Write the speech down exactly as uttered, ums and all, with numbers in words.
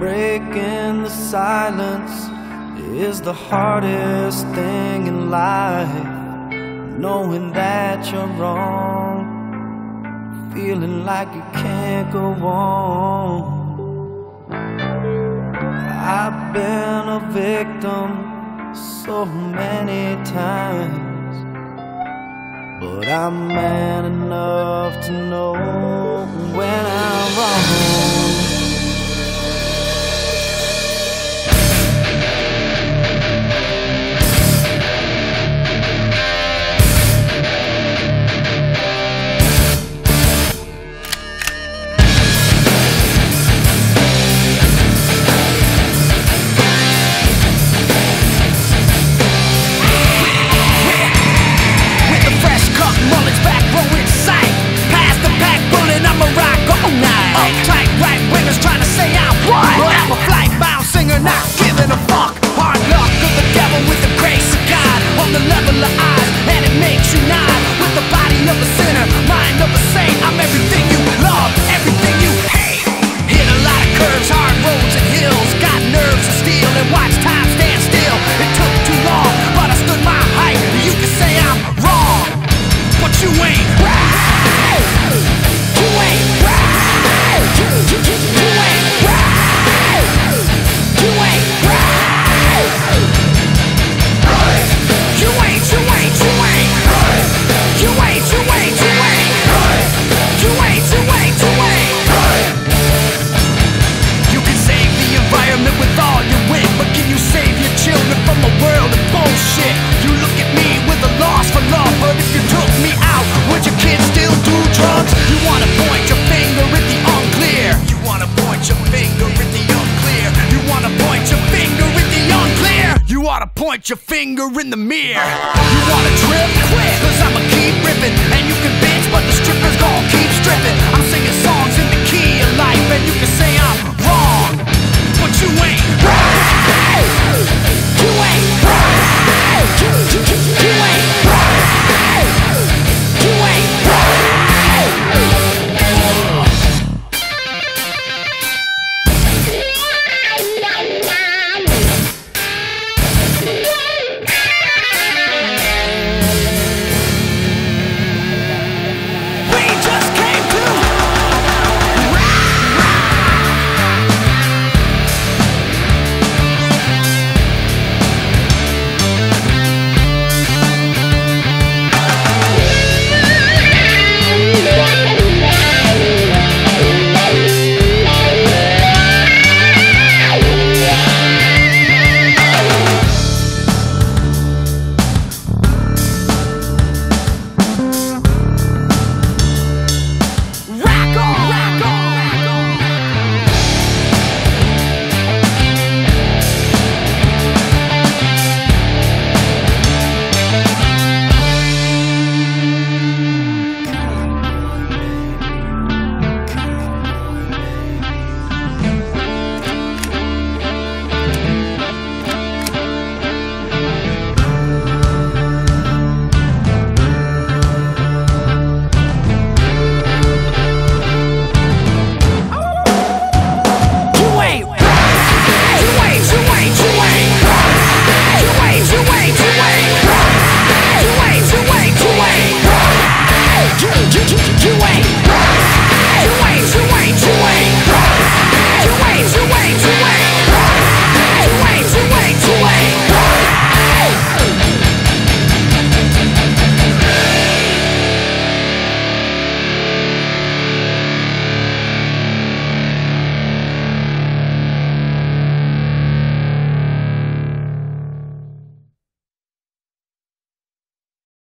Breaking the silence is the hardest thing in life. Knowing that you're wrong, feeling like you can't go on. I've been a victim so many times, but I'm man enough to know when I'm wrong. Not giving a fuck. Hard luck of the devil with the grace of God on the level of eyes, and it makes you nod. With the body of a sinner, mind of a saint, I'm everything you love, everything you hate. Hit a lot of curves, hard roads and hills. Got nerves of steel and watch time stand still. It took too long, but I stood my height. You can say I'm wrong, but you ain't right. You ain't right. You, you, you, you ain't right. You ain't right. Right. You ain't, you ain't, you ain't. Right. You ain't, you ain't, you ain't. Right. You ain't, you ain't, you ain't. Right. You can save the environment with all your wit, but can you save your children from a world of bullshit? You look at me with a loss for love, but if you took me out, would your kids still do drugs? You wanna point your finger at the unclear. You wanna point your finger at the unclear. You wanna point your finger at the unclear. You oughta point your finger in the mirror. You wanna trip? Quit, cause I'ma keep ripping.